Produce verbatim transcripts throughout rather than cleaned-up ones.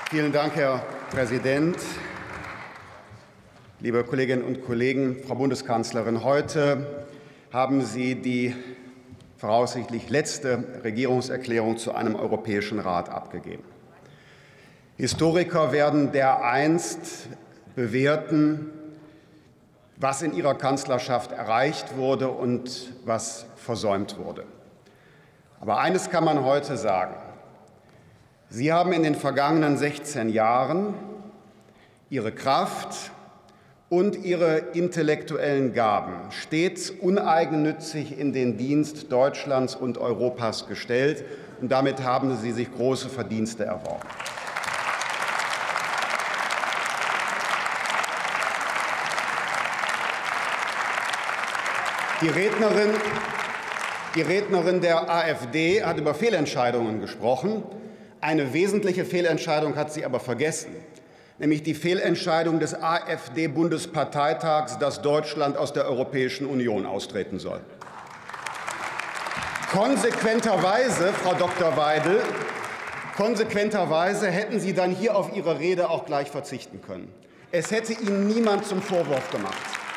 Vielen Dank, Herr Präsident. Liebe Kolleginnen und Kollegen, Frau Bundeskanzlerin, heute haben Sie die voraussichtlich letzte Regierungserklärung zu einem Europäischen Rat abgegeben. Historiker werden dereinst bewerten, was in Ihrer Kanzlerschaft erreicht wurde und was versäumt wurde. Aber eines kann man heute sagen. Sie haben in den vergangenen sechzehn Jahren Ihre Kraft und Ihre intellektuellen Gaben stets uneigennützig in den Dienst Deutschlands und Europas gestellt, und damit haben Sie sich große Verdienste erworben. Die Rednerin, die Rednerin der AfD hat über Fehlentscheidungen gesprochen. Eine wesentliche Fehlentscheidung hat sie aber vergessen, nämlich die Fehlentscheidung des AfD-Bundesparteitags, dass Deutschland aus der Europäischen Union austreten soll. Konsequenterweise, Frau Doktor Weidel, konsequenterweise hätten Sie dann hier auf Ihre Rede auch gleich verzichten können. Es hätte Ihnen niemand zum Vorwurf gemacht.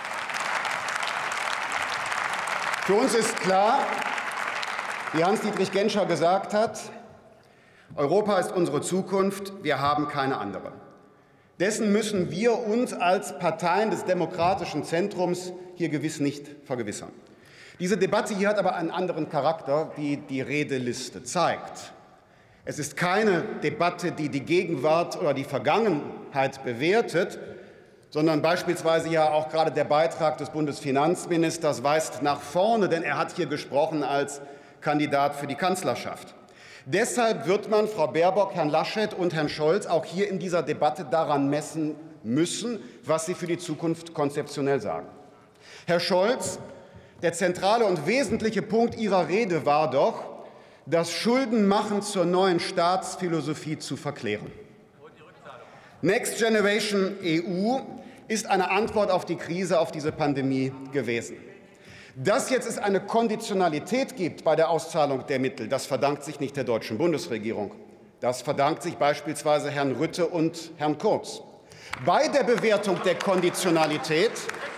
Für uns ist klar, wie Hans-Dietrich Genscher gesagt hat, Europa ist unsere Zukunft, wir haben keine andere. Dessen müssen wir uns als Parteien des demokratischen Zentrums hier gewiss nicht vergewissern. Diese Debatte hier hat aber einen anderen Charakter, wie die Redeliste zeigt. Es ist keine Debatte, die die Gegenwart oder die Vergangenheit bewertet, sondern beispielsweise ja auch gerade der Beitrag des Bundesfinanzministers weist nach vorne, denn er hat hier gesprochen als Kandidat für die Kanzlerschaft. Deshalb wird man Frau Baerbock, Herrn Laschet und Herrn Scholz auch hier in dieser Debatte daran messen müssen, was sie für die Zukunft konzeptionell sagen. Herr Scholz, der zentrale und wesentliche Punkt Ihrer Rede war doch, das Schuldenmachen zur neuen Staatsphilosophie zu verklären. Next Generation E U ist eine Antwort auf die Krise, auf diese Pandemie gewesen. Dass jetzt es eine Konditionalität gibt bei der Auszahlung der Mittel, das verdankt sich nicht der deutschen Bundesregierung. Das verdankt sich beispielsweise Herrn Rutte und Herrn Kurz. Bei der Bewertung der Konditionalität,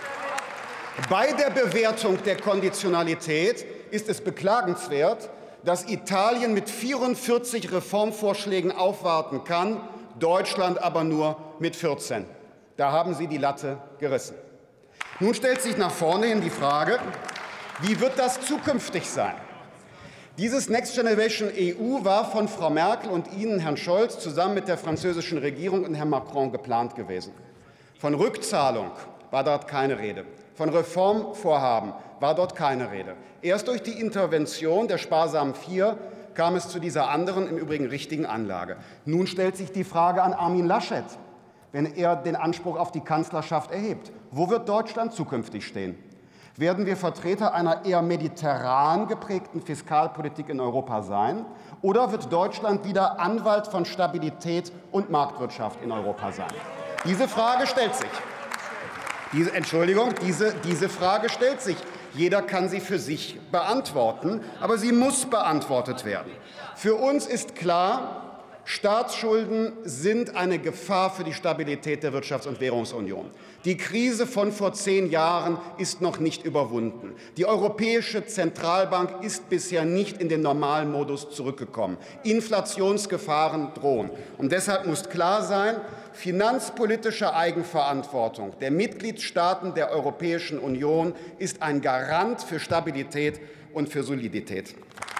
bei der Bewertung der Konditionalität ist es beklagenswert, dass Italien mit vierundvierzig Reformvorschlägen aufwarten kann, Deutschland aber nur mit vierzehn. Da haben Sie die Latte gerissen. Nun stellt sich nach vorne hin die Frage, wie wird das zukünftig sein? Dieses Next Generation E U war von Frau Merkel und Ihnen, Herrn Scholz, zusammen mit der französischen Regierung und Herrn Macron geplant gewesen. Von Rückzahlung war dort keine Rede. Von Reformvorhaben war dort keine Rede. Erst durch die Intervention der sparsamen Vier kam es zu dieser anderen, im Übrigen richtigen Anlage. Nun stellt sich die Frage an Armin Laschet, wenn er den Anspruch auf die Kanzlerschaft erhebt. Wo wird Deutschland zukünftig stehen? Werden wir Vertreter einer eher mediterran geprägten Fiskalpolitik in Europa sein? Oder wird Deutschland wieder Anwalt von Stabilität und Marktwirtschaft in Europa sein? Diese Frage stellt sich. Diese, Entschuldigung, diese, diese Frage stellt sich. Jeder kann sie für sich beantworten, aber sie muss beantwortet werden. Für uns ist klar, Staatsschulden sind eine Gefahr für die Stabilität der Wirtschafts- und Währungsunion. Die Krise von vor zehn Jahren ist noch nicht überwunden. Die Europäische Zentralbank ist bisher nicht in den Normalmodus zurückgekommen. Inflationsgefahren drohen. Und deshalb muss klar sein, finanzpolitische Eigenverantwortung der Mitgliedstaaten der Europäischen Union ist ein Garant für Stabilität und für Solidität.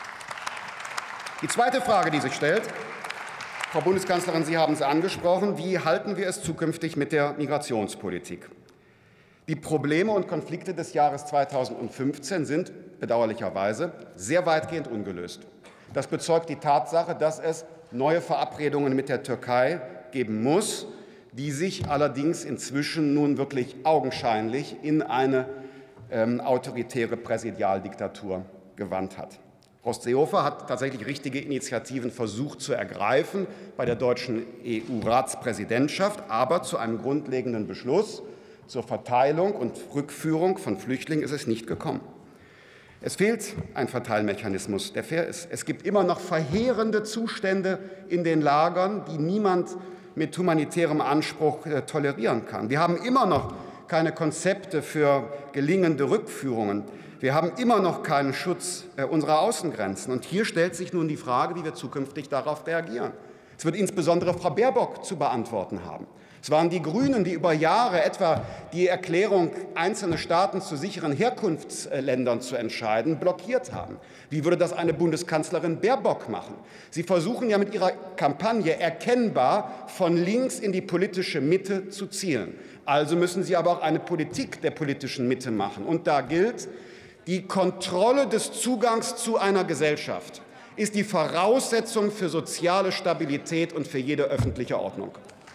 Die zweite Frage, die sich stellt, Frau Bundeskanzlerin, Sie haben es angesprochen, wie halten wir es zukünftig mit der Migrationspolitik? Die Probleme und Konflikte des Jahres zweitausendfünfzehn sind bedauerlicherweise sehr weitgehend ungelöst. Das bezeugt die Tatsache, dass es neue Verabredungen mit der Türkei geben muss, die sich allerdings inzwischen nun wirklich augenscheinlich in eine ähm, autoritäre Präsidialdiktatur gewandt hat. Horst Seehofer hat tatsächlich richtige Initiativen versucht zu ergreifen bei der deutschen E U-Ratspräsidentschaft, aber zu einem grundlegenden Beschluss zur Verteilung und Rückführung von Flüchtlingen ist es nicht gekommen. Es fehlt ein Verteilmechanismus, der fair ist. Es gibt immer noch verheerende Zustände in den Lagern, die niemand mit humanitärem Anspruch äh, tolerieren kann. Wir haben immer noch keine Konzepte für gelingende Rückführungen. Wir haben immer noch keinen Schutz äh, unserer Außengrenzen. Und hier stellt sich nun die Frage, wie wir zukünftig darauf reagieren. Es wird insbesondere Frau Baerbock zu beantworten haben. Es waren die Grünen, die über Jahre etwa die Erklärung, einzelne Staaten zu sicheren Herkunftsländern zu entscheiden, blockiert haben. Wie würde das eine Bundeskanzlerin Baerbock machen? Sie versuchen ja mit ihrer Kampagne erkennbar von links in die politische Mitte zu zielen. Also müssen Sie aber auch eine Politik der politischen Mitte machen. Und da gilt, die Kontrolle des Zugangs zu einer Gesellschaft ist die Voraussetzung für soziale Stabilität und für jede öffentliche Ordnung.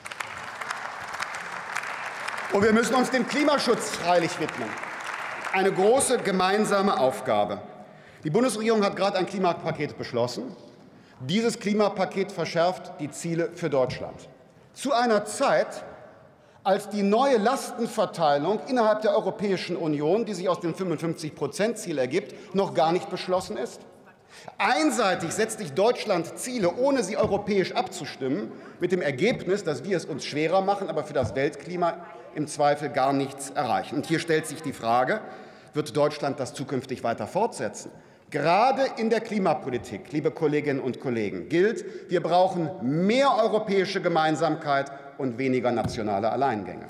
Und wir müssen uns dem Klimaschutz freilich widmen. Eine große gemeinsame Aufgabe. Die Bundesregierung hat gerade ein Klimapaket beschlossen. Dieses Klimapaket verschärft die Ziele für Deutschland. Zu einer Zeit, als die neue Lastenverteilung innerhalb der Europäischen Union, die sich aus dem fünfundfünfzig Prozent Ziel ergibt, noch gar nicht beschlossen ist. Einseitig setzt sich Deutschland Ziele, ohne sie europäisch abzustimmen, mit dem Ergebnis, dass wir es uns schwerer machen, aber für das Weltklima im Zweifel gar nichts erreichen. Und hier stellt sich die Frage, wird Deutschland das zukünftig weiter fortsetzen? Gerade in der Klimapolitik, liebe Kolleginnen und Kollegen, gilt, wir brauchen mehr europäische Gemeinsamkeit und weniger nationale Alleingänge.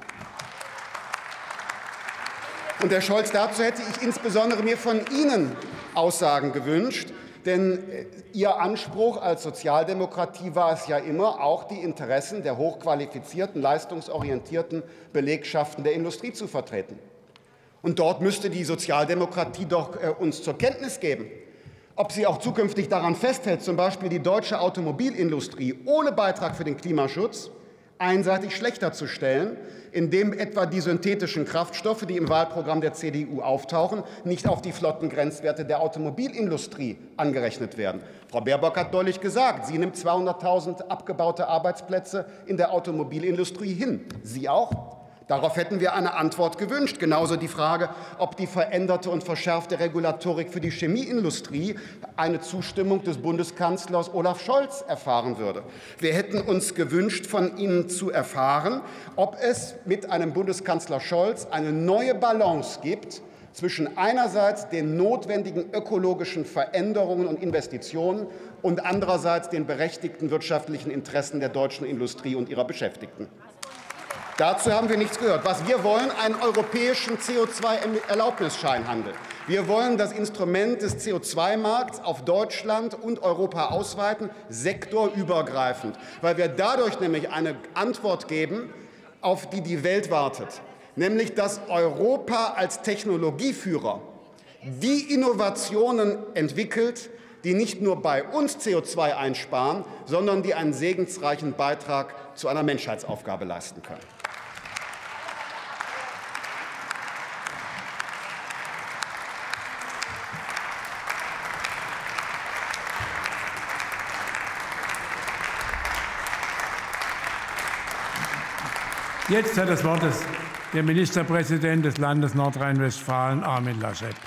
Und Herr Scholz, dazu hätte ich insbesondere mir von Ihnen Aussagen gewünscht. Denn Ihr Anspruch als Sozialdemokratie war es ja immer, auch die Interessen der hochqualifizierten, leistungsorientierten Belegschaften der Industrie zu vertreten. Und dort müsste die Sozialdemokratie doch äh, uns zur Kenntnis geben, ob sie auch zukünftig daran festhält, zum Beispiel die deutsche Automobilindustrie ohne Beitrag für den Klimaschutz einseitig schlechter zu stellen, indem etwa die synthetischen Kraftstoffe, die im Wahlprogramm der C D U auftauchen, nicht auf die Flottengrenzwerte der Automobilindustrie angerechnet werden. Frau Baerbock hat deutlich gesagt, sie nimmt zweihunderttausend abgebaute Arbeitsplätze in der Automobilindustrie hin. Sie auch? Darauf hätten wir eine Antwort gewünscht. Genauso die Frage, ob die veränderte und verschärfte Regulatorik für die Chemieindustrie eine Zustimmung des Bundeskanzlers Olaf Scholz erfahren würde. Wir hätten uns gewünscht, von Ihnen zu erfahren, ob es mit einem Bundeskanzler Scholz eine neue Balance gibt zwischen einerseits den notwendigen ökologischen Veränderungen und Investitionen und andererseits den berechtigten wirtschaftlichen Interessen der deutschen Industrie und ihrer Beschäftigten. Dazu haben wir nichts gehört. Was wir wollen, einen europäischen C O zwei Erlaubnisscheinhandel. Wir wollen das Instrument des C O zwei Markts auf Deutschland und Europa ausweiten, sektorübergreifend, weil wir dadurch nämlich eine Antwort geben, auf die die Welt wartet, nämlich dass Europa als Technologieführer die Innovationen entwickelt, die nicht nur bei uns C O zwei einsparen, sondern die einen segensreichen Beitrag zu einer Menschheitsaufgabe leisten können. Jetzt hat das Wort der Ministerpräsident des Landes Nordrhein-Westfalen, Armin Laschet.